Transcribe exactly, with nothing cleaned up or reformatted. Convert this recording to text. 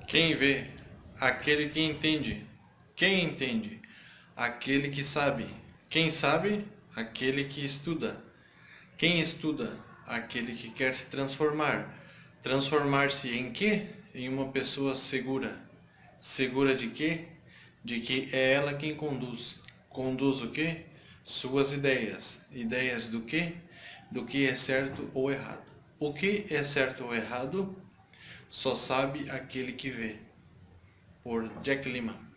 Quem vê? Aquele que entende. Quem entende? Aquele que sabe. Quem sabe? Aquele que estuda. Quem estuda? Aquele que quer se transformar. Transformar-se em quê? Em uma pessoa segura. Segura de quê? De que é ela quem conduz. Conduz o quê? Suas ideias. Ideias do quê? Do que é certo ou errado. O que é certo ou errado? Só sabe aquele que vê. Por Jack Lima.